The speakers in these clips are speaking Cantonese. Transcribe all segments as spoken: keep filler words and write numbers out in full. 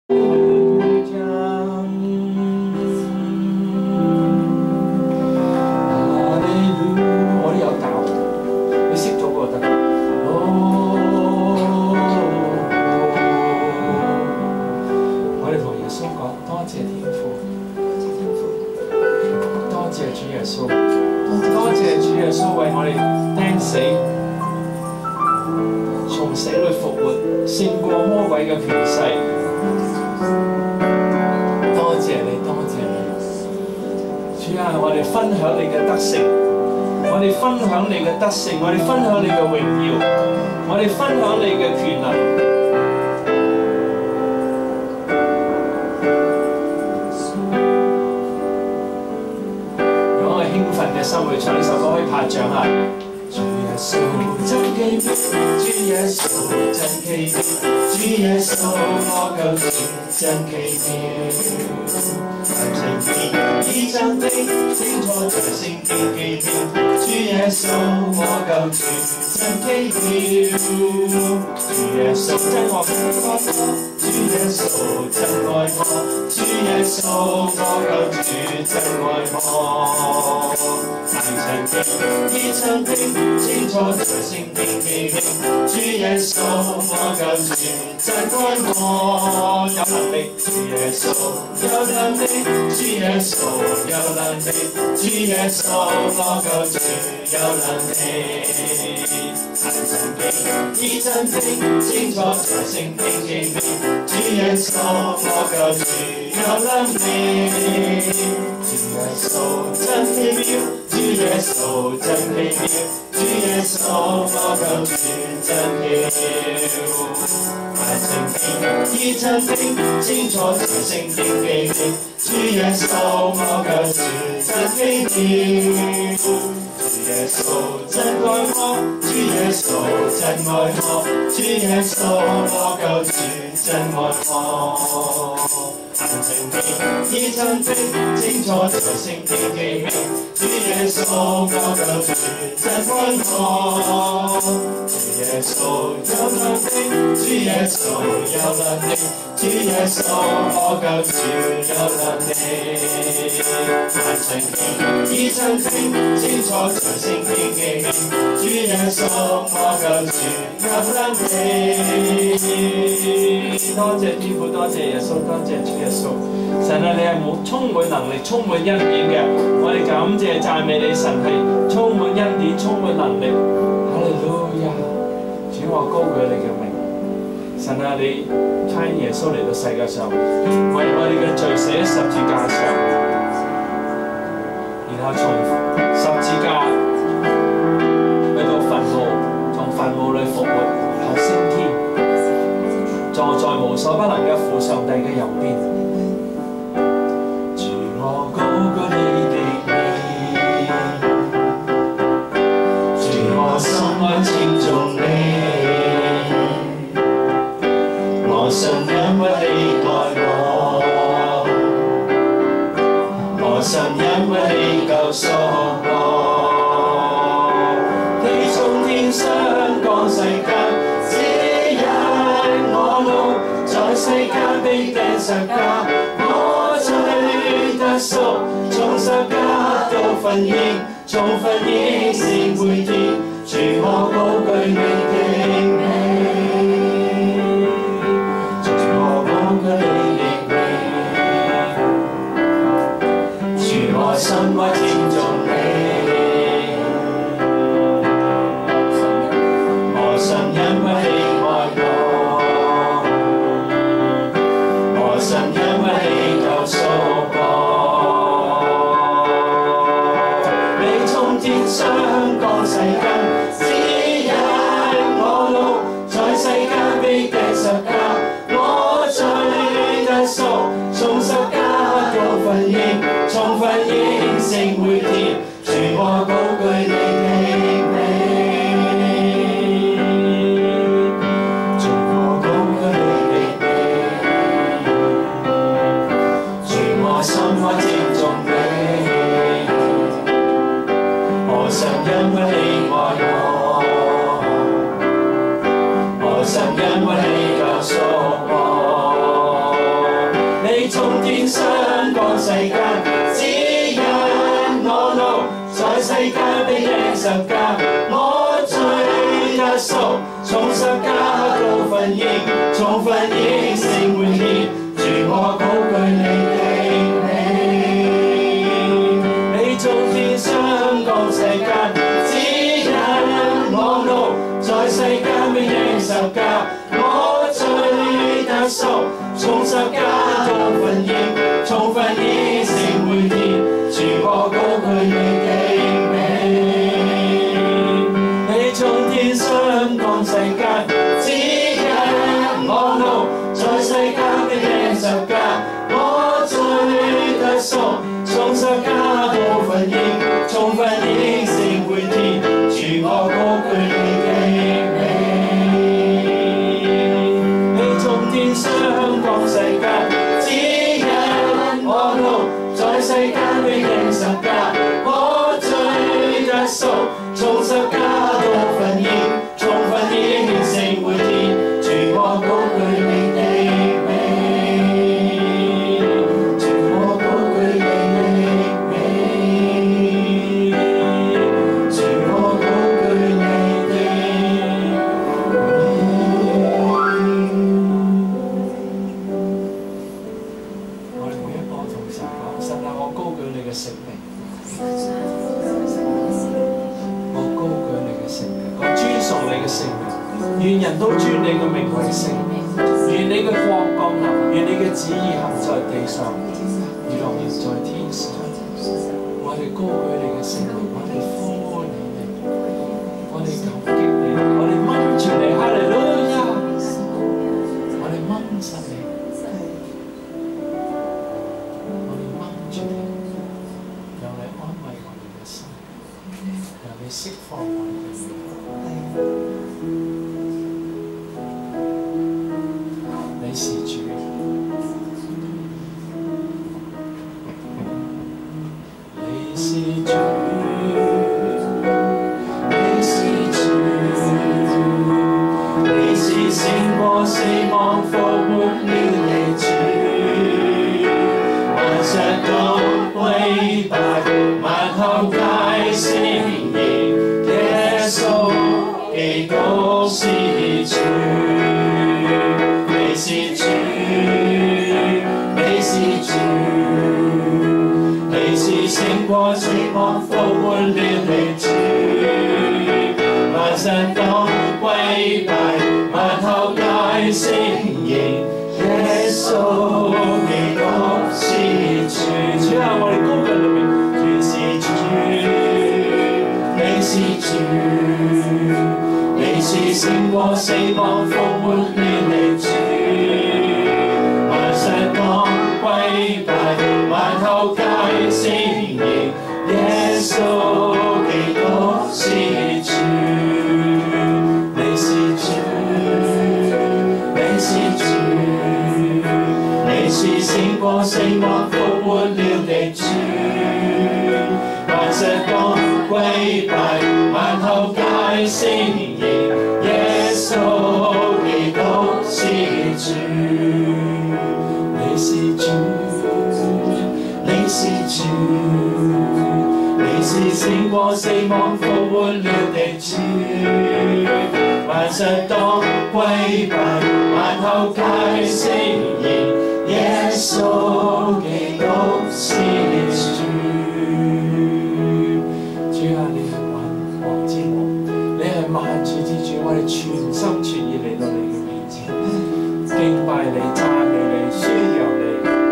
得勝，我哋分享你嘅榮耀，我哋分享你嘅權能。如果我哋興奮嘅心去唱呢首歌，可以拍掌啊！主耶穌真奇妙，主耶穌真奇妙，主耶穌我救主真奇妙。神奇已真的清楚在聖經記妙。主耶穌我救主真奇妙，主耶穌真愛我，主耶穌真愛我，主耶穌我救主真愛我。但曾經已曾經清楚在聖經記明，主耶穌我救主真愛我。有能力，主耶穌有能力，主耶穌有能力，主耶穌我救主有能力。但曾經已曾經清楚在聖經記明，主耶穌我救主有能力。主耶穌真奇妙，主耶穌真奇妙，主耶穌我救主真妙。但曾經已曾經清楚在聖經記明，主耶穌我救主真奇妙。主耶穌真愛我，主耶穌真愛我，主耶穌我救主真愛我。但曾經已曾經清楚在聖經記明，主耶穌我救主真愛我。主耶穌有能力，主耶穌有能力，主耶穌我救主有能力。但曾經已曾經清楚在聖經記明，主耶穌我救主有能力。多謝天父，多謝耶穌，多謝主耶穌。神啊，你係冇充滿能力、充滿恩典嘅，我哋感謝讚美你，神係充滿恩典、充滿能力。哈利路亞！主，我高舉你嘅名。神啊，你差耶穌嚟到世界上，為我哋嘅罪死喺十字架上，然後從十字架去到墳墓，從墳墓裏復活，然後升天，坐在無所不能嘅父上帝嘅右邊。主，我高舉你的名，主，我心愛稱頌你。我信因為你愛我，我信因為你救贖我。你從天上降世間，指引我路，在世間被釘十架，我罪得贖，從十架到墳塋，從墳塋成回天，主我高舉你的名。心愛稱頌你，我信因為你愛我，我信因為你救贖我。你從天上降世間，指引我路，在世間被釘十架，我罪得贖，從十架到墳塋，從墳塋成回天，主我高舉你的名，主我高舉你的名。 你從天上降世間，指引我路，在世間被釘十架，我罪得贖，從十架到墳塋，從墳塋成活現，主我高舉你的名。你從天上降世間，指引我路，在世間被釘十架，我罪得贖，從十架到墳塋，從墳塋成活現，主我高舉你的名。你從天上降世間，指引我路，在世間被釘十架，我罪得贖，從十架到墳塋，從墳塋成活現，主我高舉你的名。你從天上降世間，指引我路，在世間被釘十架，我罪得贖，從十架到墳塋，從墳塋成活現，主我高舉你的名，主我高舉你的名，主我高舉你的名。我哋每一個同神講：神啊，我高舉你嘅聖名。我高舉你嘅聖名，我尊崇你嘅聖名，願人都尊你嘅名為聖，願你嘅國降臨，願你嘅旨意行在地上，如同行在天上。我哋高舉你嘅聖名，我哋呼你名，我哋感激你，我哋掹住你，哈利路亞，我哋掹實你，我哋掹住你，讓你安慰我哋嘅心。讓你釋放我哋嘅靈魂。你是主，你是主，你是主，你是勝過死亡復活了的主，萬石都跪拜，萬口皆承認。耶穌基督是主，你是主，你是主，你是勝過死亡復活了的主，萬神都跪拜，萬口皆承認，耶穌基督是主。主啊，我哋高舉你名，主是主。你是主，你是勝過死亡復活了的主，萬石都跪拜，萬口皆承認，耶穌基督是主。你是主，你是主，你是勝過死亡復活了的主，萬石都跪拜，萬口皆承認，耶穌基督是主。你是主，你是主，你是勝過死亡復活了的主，萬石都跪拜，萬口皆承認，耶穌基督是主。主啊，你係萬王之王，你係萬主之主，我哋全心全意嚟到你嘅面前，敬拜你、讚美你、宣揚你。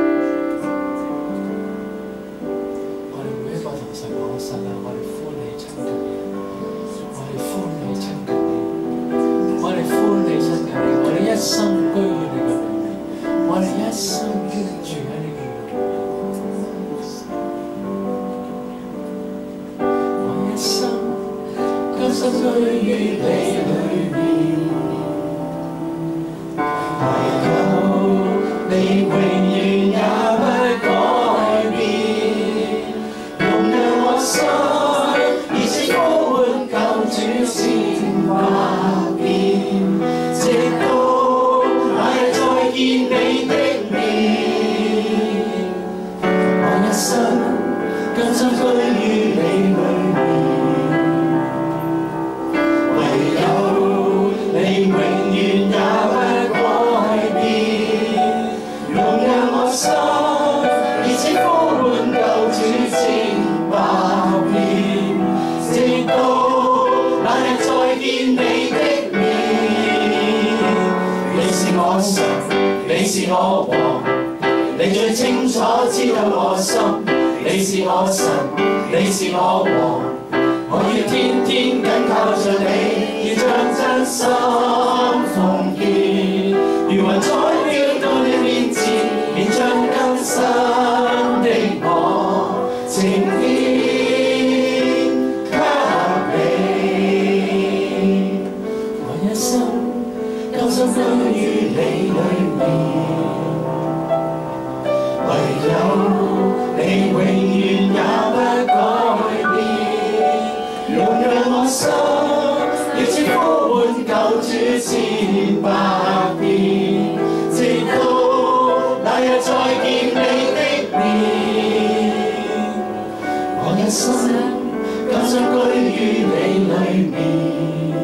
我哋每一個同神講：神啊，我哋歡喜親近你，我哋歡喜親近你，我哋歡喜親近你，我哋一生居於你嘅裏面，我哋一生居住喺你嘅裏面。深居於你裏面，唯有你永遠也不改變，容讓我心熱切呼喚救主千百遍，直到那日再見你的面。 心居於你裏面，唯有你永遠也不改變。容讓我心以此呼喚救主千百遍，直到那日再見你的面。你是我神，你是我王，你最清楚知道我心。你是我神，你是我王，我要天天緊靠着你，要將真心奉獻。如雲彩飄到你面前，便將更新的我呈獻給你。我一生甘心居於你裏面，唯有你永遠也不改變。容讓我心要似呼喚救主千百遍，直到那日再見你的面。我一生甘心居於你裏面，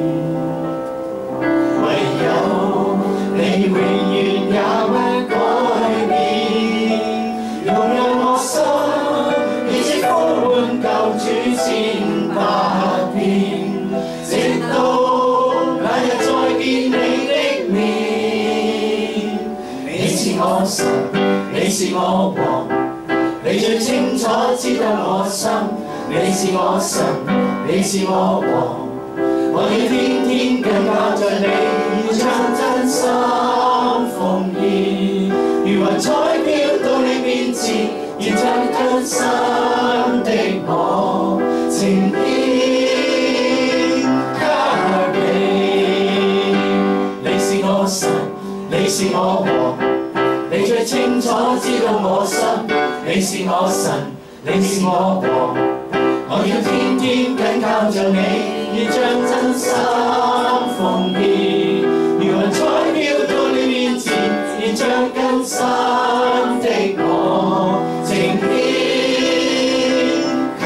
唯有你永遠也不改變。容讓我心以此呼喚救主千百遍，直到那日再見你的面。你是我神，你是我王，你最清楚知道我心。你是我神，你是我王，我要天天緊靠着你，要將真心奉獻。如雲彩飄到你面前，要將更新的我呈獻給你。你是我神，你是我王，你最清楚知道我心。你是我神，你是我王，我要天天緊靠着你，要將真心奉獻。如雲彩飄到你面前，要將更新的我呈獻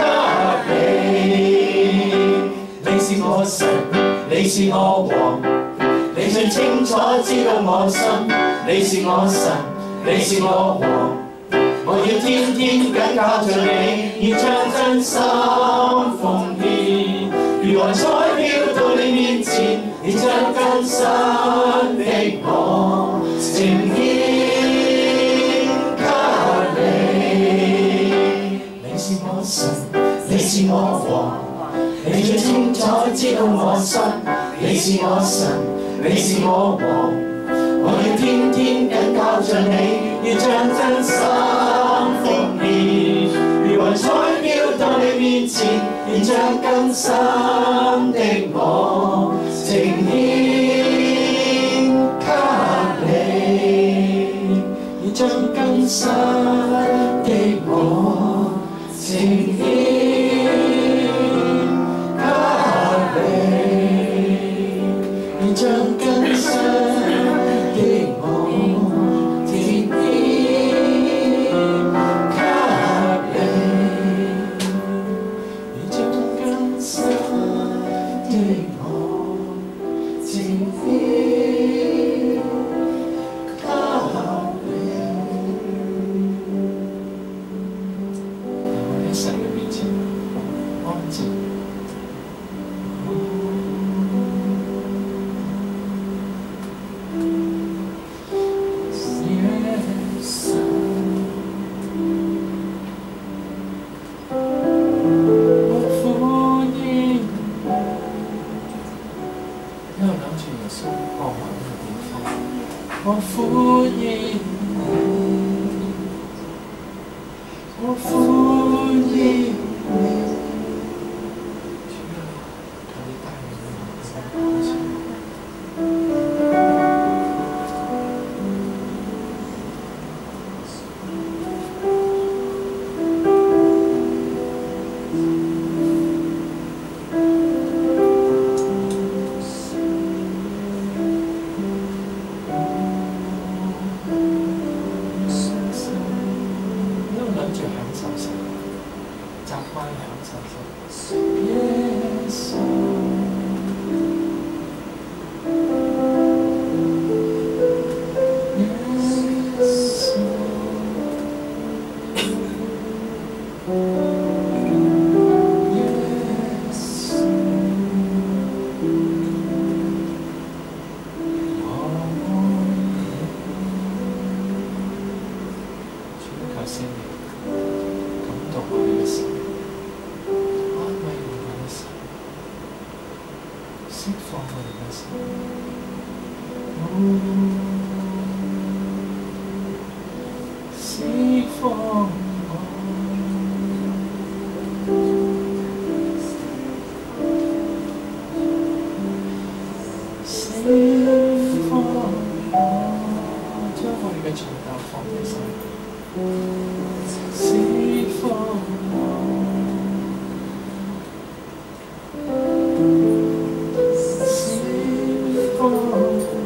給你。你是我神，你是我王，你最清楚知道我心。你是我神，你是我王，我要天天緊靠着你，要將真心奉獻。如雲彩飄到你面前，要將更新的我呈獻給你。你是我神，你是我王，你最清楚知道我心。你是我神，你是我王，我要天天緊靠着你，要將真心奉獻。如雲彩飄到你面前，要將更新的我呈獻給你，要將更新的我呈獻給你，要將更新的我呈獻給你，要將更新的我呈獻給你。我喺神嘅面前安靜。我歡迎你，我歡迎你。 麥響手先。耶穌，耶穌，耶穌，我愛你。主求聖靈感動我哋嘅心，安慰我哋嘅心，釋放我哋嘅心。釋放我，釋放我，將我哋嘅重擔放喺手。釋放我，釋放我，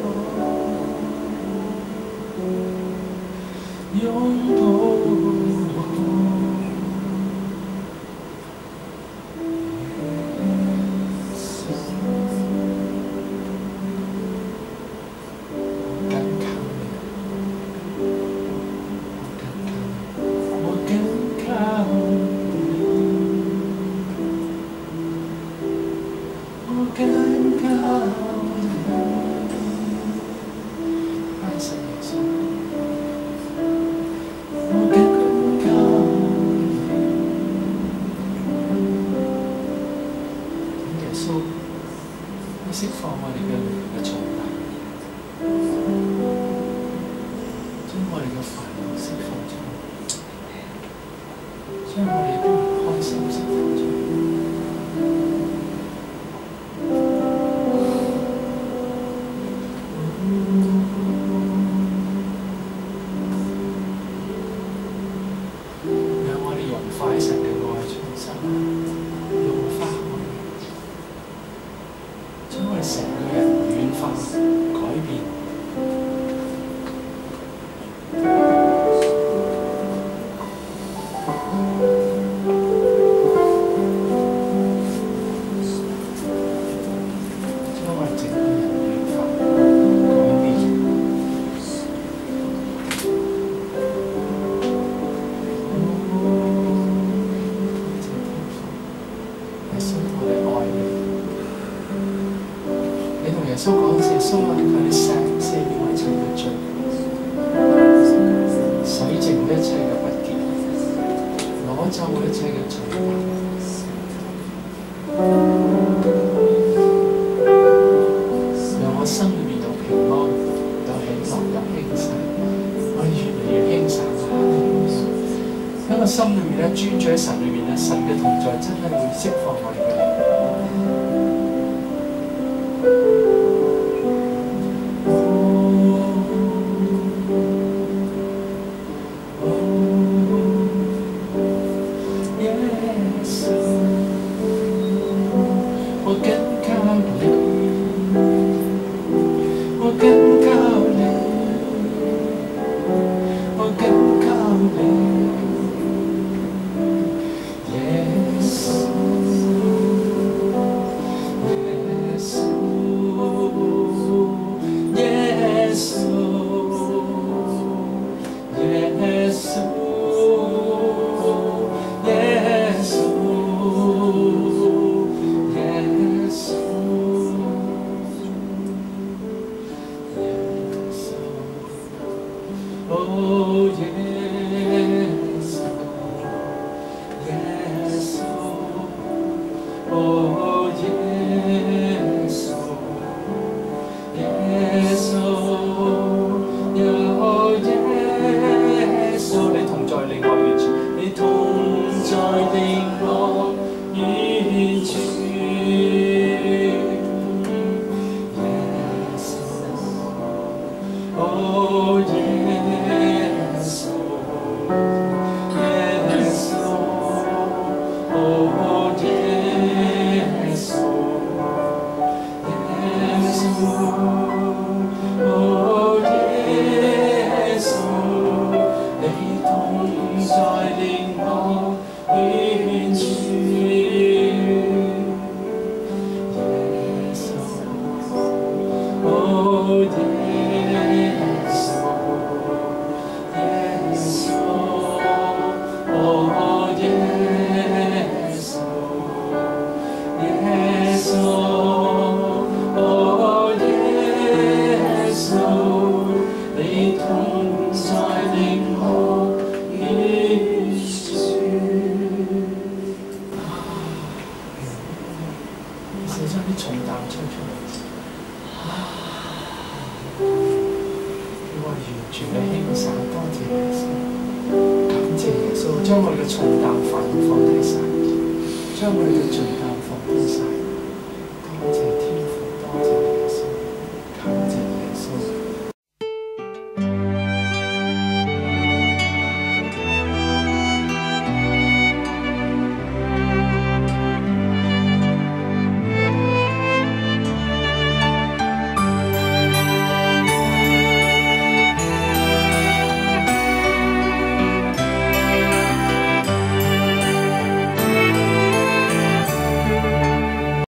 擁抱我，緊靠你，我緊靠你，我緊靠你，愛神耶穌，我緊靠你，耶穌，你釋放我哋嘅靈嘅重擔，將我哋嘅煩惱釋放出嚟，將我哋嘅唔開心釋放出嚟。讓我哋融化喺神嘅愛中心，融化我哋，將我哋成個人軟化、改變。將我哋整個人軟化、改變。耶穌，我哋愛你。你同耶穌講，耶穌啊，求你赦赦免我一切嘅罪，洗淨我一切嘅不潔，攞走我一切嘅罪惡。讓我心裏面有平安，有喜樂，有輕省。我哋越嚟越輕省啦！喺我心裏面咧，專注喺神裏面咧，神嘅同在真係會釋放我哋嘅靈。我緊靠你，我緊靠你，我緊靠你，耶穌，耶穌，耶穌，耶穌，耶穌。Oh, yes, yes, oh, yes, yes, oh, yes, 你同在令我完全，你同在令我完全。Yes, oh, yes. 將我哋嘅重擔放放低晒，將我哋嘅重擔放低晒。